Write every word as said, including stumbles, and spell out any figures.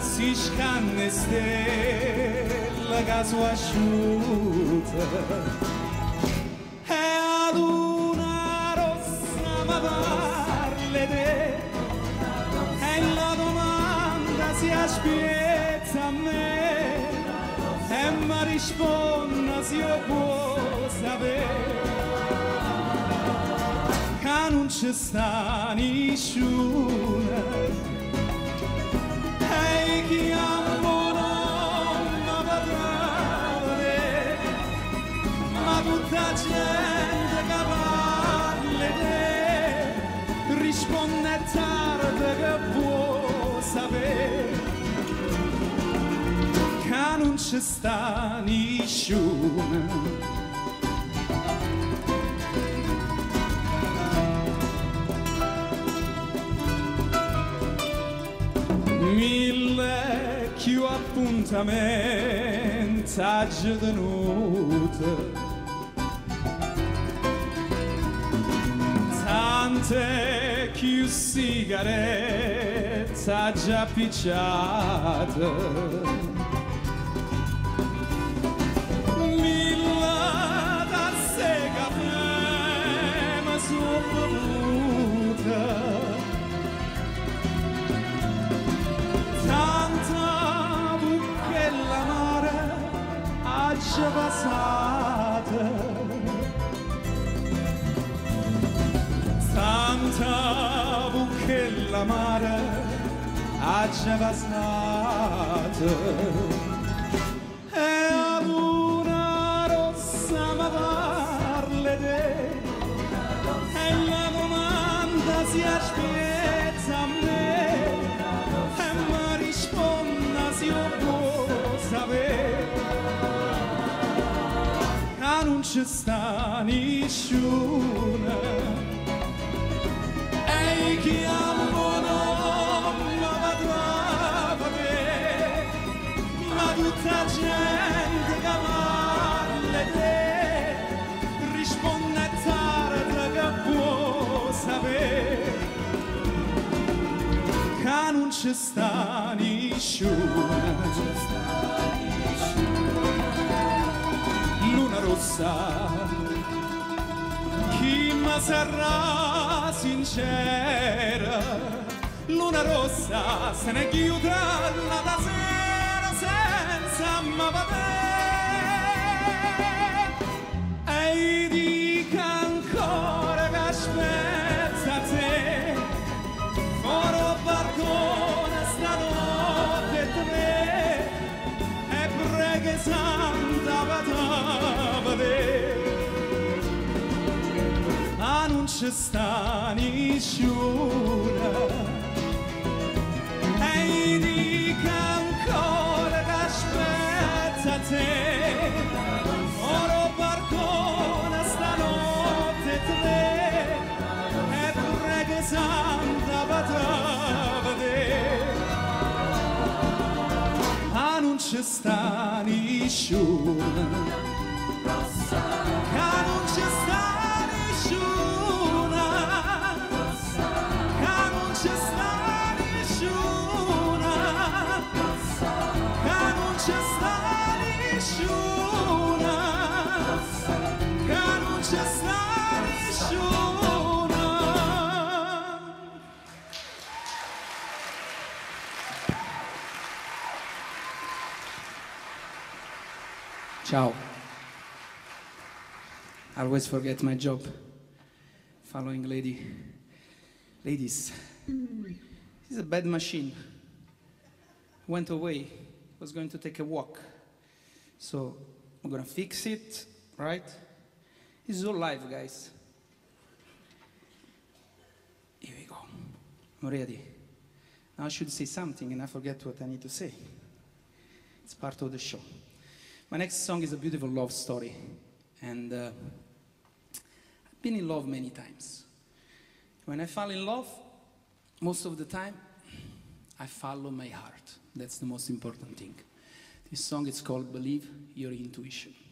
si scanne stelle che sono asciutta e ad una rossa mi parli te e la domanda si aspetta a me e mi risponde se io può sapere che non ci sta nessuno e chi amo non mi potrà vedere ma tutta gente che parla te risponde tardi che può sapere che non ci sta nessuno. Mille più appuntamenti oggi tenuti, tante più sigarette oggi appicciate, mille tazze caffè mi sono bevute. Tanta bucchella amara oggi passata, tanta bucchella amara oggi passata e ad una rossa mi parli te e la domanda si aspetta a me se io può sapere che non ci sta nessuno e chi amo non mi potrà vedere ma tutta gente che parla te risponde tardi che può sapere che non ci sta nessuno. Luna rossa, chi mi sarà sincera, luna rossa se ne chiude la da sera senza mi vedere e dica ancora che aspetta te fuori al balcone stanotte e tre e prega santa vada vedere ma non ci sta nessuno e dica ancora che aspetta te fuori al balcone stanotte e tre e prega santa vada ma non ci sta nessuno che non ci sta nessuno che non ci sta nessuno che non ci sta nessuno che non ci sta nessuno. Ciao. I always forget my job. Following lady. Ladies. This is a bad machine. Went away. Was going to take a walk. So I'm gonna fix it, right? This is all live, guys. Here we go. I'm ready. Now I should say something and I forget what I need to say. It's part of the show. My next song is a beautiful love story, and uh, I've been in love many times. When I fall in love, most of the time, I follow my heart. That's the most important thing. This song is called Believe Your Intuition.